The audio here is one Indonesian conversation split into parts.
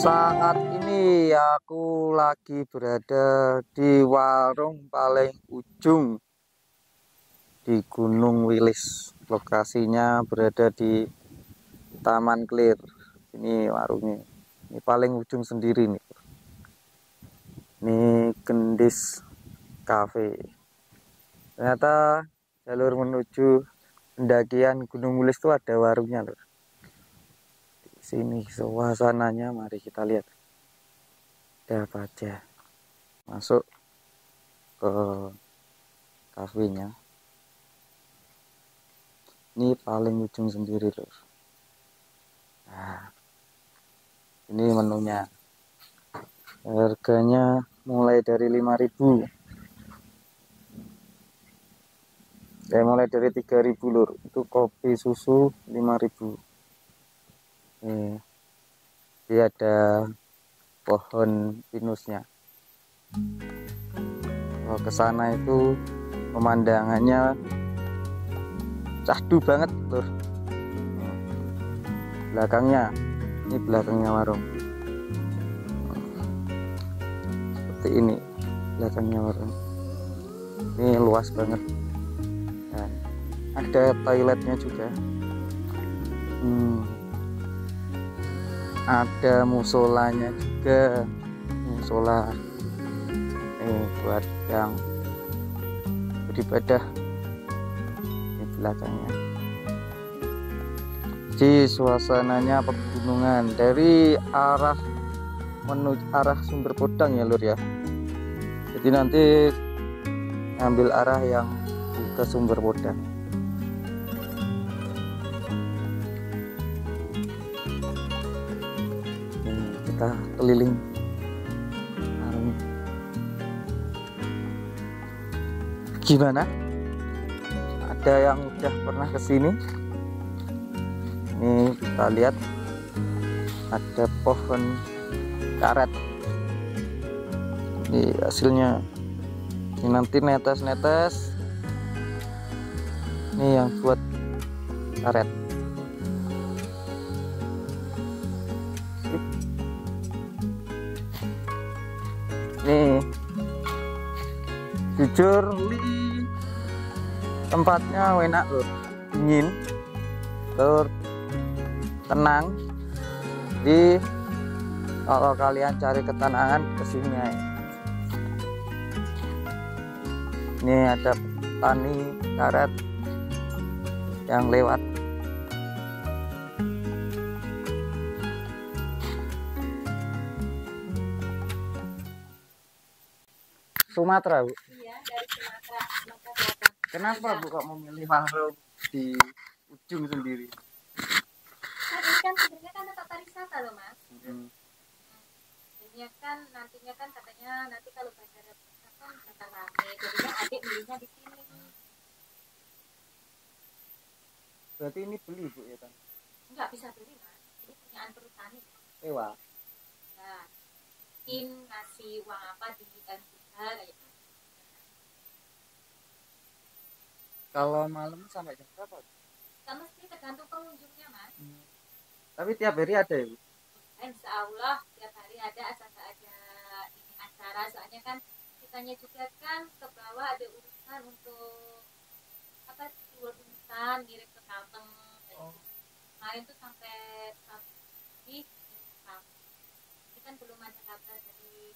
Saat ini aku lagi berada di warung paling ujung di Gunung Wilis. Lokasinya berada di Taman Clear. Ini warungnya. Ini paling ujung sendiri nih. Ini Gendis Cafe. Ternyata jalur menuju pendakian Gunung Wilis itu ada warungnya loh. Di sini suasananya, mari kita lihat. Ada apa aja. Masuk ke kafenya. Ini paling ujung sendiri loh. Nah, ini menunya. Harganya mulai dari 5.000. Mulai dari 3.000 lur. Itu kopi susu 5.000. Ini ada pohon pinusnya. Kalau ke sana itu pemandangannya cahdu banget lur. Belakangnya, ini belakangnya warung. Seperti ini belakangnya warung. Ini luas banget. Dan ada toiletnya juga. Ada musolanya juga. Musola buat yang beribadah di belakangnya. Jadi suasananya pegunungan dari arah menuju arah Sumber Podang ya lur ya. Jadi nanti ambil arah yang ke Sumber Podang. Kita keliling. Gimana? Ada yang udah pernah kesini? Ini kita lihat ada pohon karet. Ini hasilnya. Ini nanti netes-netes. Ini yang buat karet. Nih, jujur tempatnya enak loh, dingin, tenang. Jadi kalau kalian cari ketenangan kesini ya. Ini ada petani karet yang lewat. Sumatera, Bu? Iya, dari Sumatera. Kenapa Bu kok memilih mangrove di ujung sendiri? Ini kan sebenarnya kan tempat pariwisata loh Mas. Ini kan nantinya kan katanya nanti kalau bandara kan bakal rame, jadinya adik belinya di sini. Berarti ini beli Bu ya kan? Enggak bisa beli Mas, ini punyaan perhutani. Ewa. Nah, mungkin ngasih uang apa di MPH kayak gitu. Kalau malam sampai jam berapa? Kan mesti tergantung pengunjungnya Mas. Tapi tiap hari ada ya Bu? Insya Allah tiap hari ada, asal nggak ada ini acara, soalnya kan kitanya juga kan ke bawah ada urusan untuk apa urusan ngirim ke Kalteng. Kemarin tuh sampai pagi ngirim ke Kalteng. Ini kan belum ada kabar dari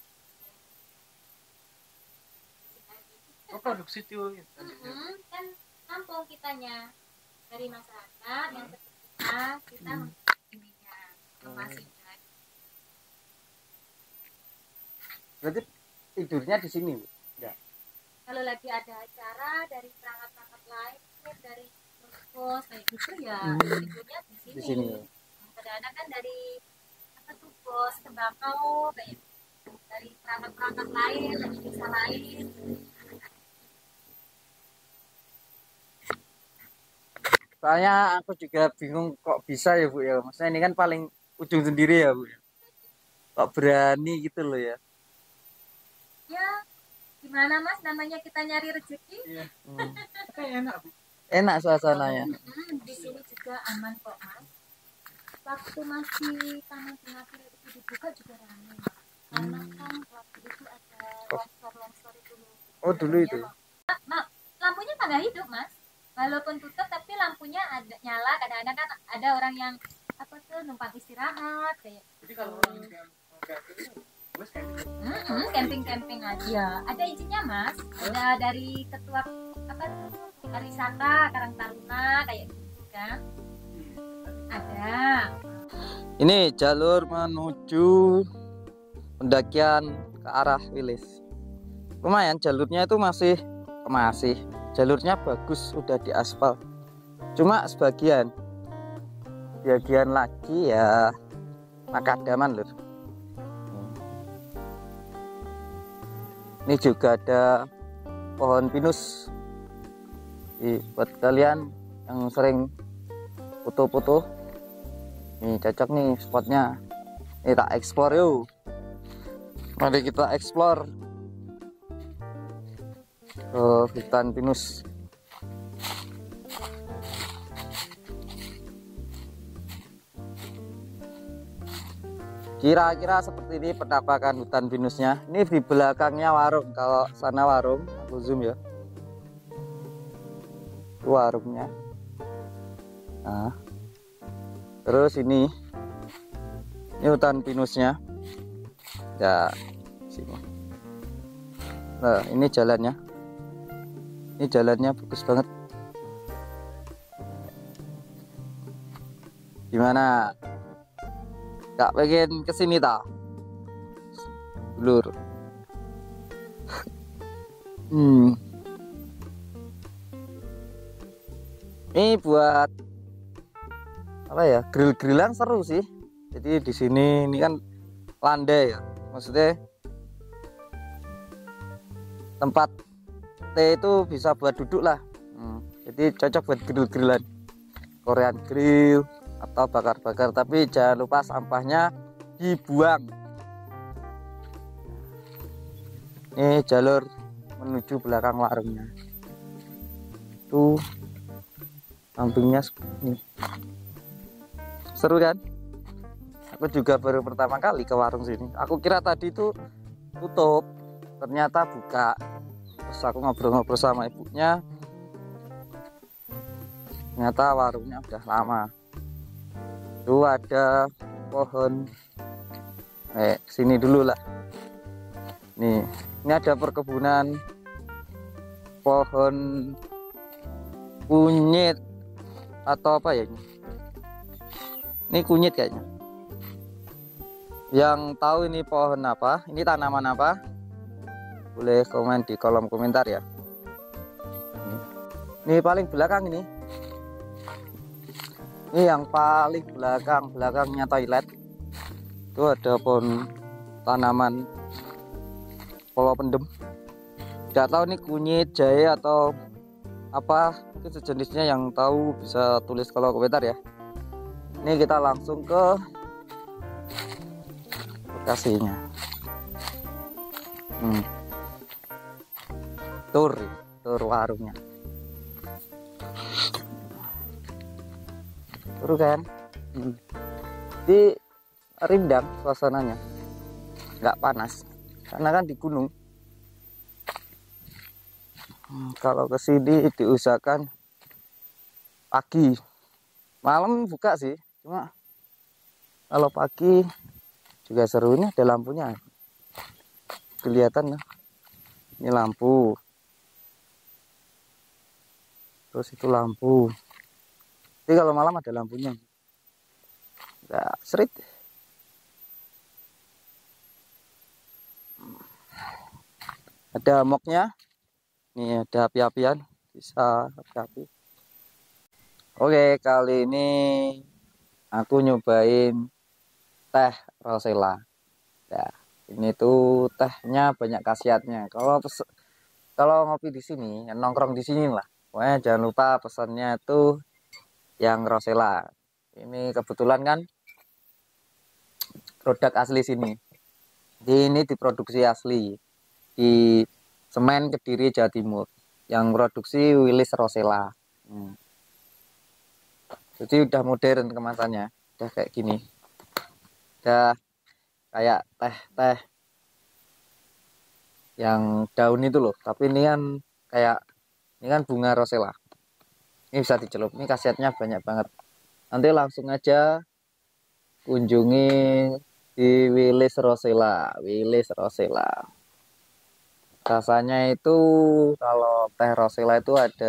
Produksi itu kan kampung kitanya dari masyarakat yang terpisah kita ininya informasinya. Berarti tidurnya di sini Bu? Ya. Kalau lagi ada acara dari perangkat-perangkat lain dari bos kayak gitu ya tidurnya di sini. Di sini. Kadang-kadang kan dari apa tuh bos tembakau kayak dari perangkat-perangkat lain dari desa lain. Soalnya aku juga bingung kok bisa ya Bu ya. Maksudnya ini kan paling ujung sendiri ya Bu. Kok berani gitu loh ya. Ya gimana Mas, namanya kita nyari rezeki. Iya. Enak Bu. Enak suasananya. Di sini juga aman kok Mas. Waktu masih taman bunga itu dibuka juga ramai karena kan waktu itu ada longsor itu loh. Oh dulu itu. Lampunya nggak hidup mas, walaupun tutup tapi lampunya ada nyala. Kadang-kadang kan ada orang yang apa tuh numpang istirahat kayak. Jadi kalau orang camping aja ada izinnya mas, ada dari ketua apa tuh pariwisata Karang Taruna kayak gitu kan ada. Ini jalur menuju pendakian ke arah Wilis. Lumayan jalurnya itu masih jalurnya bagus, udah diaspal. Cuma sebagian lagi ya makadaman lur. Ini juga ada pohon pinus. Buat kalian yang sering foto-foto, ini cocok nih spotnya. Ini tak explore yuk. Mari kita explore ke hutan pinus. Kira-kira seperti ini penampakan hutan pinusnya. Ini di belakangnya warung. Kalau sana warung, aku zoom ya. Itu warungnya. Nah, terus ini hutan pinusnya. Ya, sini. Nah, ini jalannya. Ini jalannya bagus banget. Gimana? Gak pengen kesini tak? Lur. Ini buat apa ya? Grill-grillan seru sih. Jadi di sini ini kan landai ya. Maksudnya tempat teh itu bisa buat duduk lah. Jadi cocok buat grill-grillan. Korean grill atau bakar-bakar, tapi jangan lupa sampahnya dibuang. Ini jalur menuju belakang warungnya. Tuh sampingnya seperti ini. Seru kan? Aku juga baru pertama kali ke warung sini. Aku kira tadi itu tutup, ternyata buka. Terus aku ngobrol-ngobrol sama ibunya, ternyata warungnya udah lama. Tuh ada pohon. Sini dulu lah. Nih, ini ada perkebunan pohon kunyit atau apa ya ini? Ini kunyit kayaknya. Yang tahu ini pohon apa? Ini tanaman apa? Boleh komen di kolom komentar ya. Ini paling belakang ini. Ini yang paling belakangnya toilet. Itu ada pohon tanaman polo pendem. Tidak tahu ini kunyit, jahe atau apa, mungkin sejenisnya. Yang tahu bisa tulis kolom komentar ya. Ini kita langsung ke lokasinya. Tur warungnya. Seru kan? Di rindang suasananya, nggak panas karena kan di gunung. Kalau kesini diusahakan pagi, malam buka sih, cuma kalau pagi juga seru. Ini ada lampunya, kelihatan ya. Ini lampu, terus itu lampu. Jadi kalau malam ada lampunya. Nggak serit. Ada moknya. Nih ada api-apian. Bisa api-api. Oke, kali ini aku nyobain teh Rosella. Nah, ini tuh tehnya banyak khasiatnya. Kalau ngopi di sini, nongkrong di sini lah. Pokoknya jangan lupa pesannya tuh yang Rosella. Ini kebetulan kan produk asli sini. Ini diproduksi asli di Semen, Kediri, Jawa Timur. Yang produksi Wilis Rosella. Jadi udah modern kemasannya, udah kayak gini. Udah kayak teh-teh yang daun itu loh. Tapi ini kan bunga rosella. Ini bisa dicelup. Ini khasiatnya banyak banget. Nanti langsung aja kunjungi di Wilis Rosella. Wilis Rosella. Rasanya itu kalau teh rosella itu ada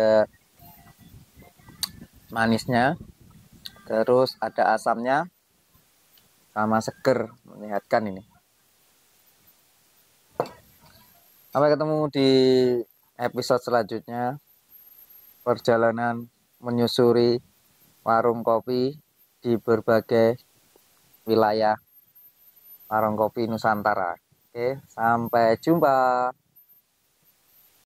manisnya, terus ada asamnya, sama seger, menyehatkan ini. Sampai ketemu di episode selanjutnya, perjalanan menyusuri warung kopi di berbagai wilayah warung kopi Nusantara. Oke, sampai jumpa.